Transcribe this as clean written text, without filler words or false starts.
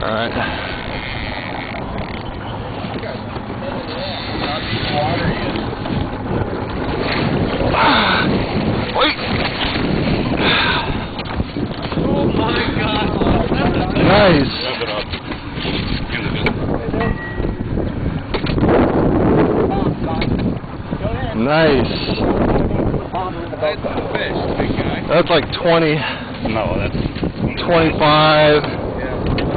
Alright. Wait! Oh my God! Nice! Nice! That's like 20. No, that's 25. Yeah.